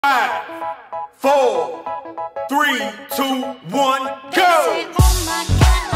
5, 4, 3, 2, 1, go! Say, oh my God.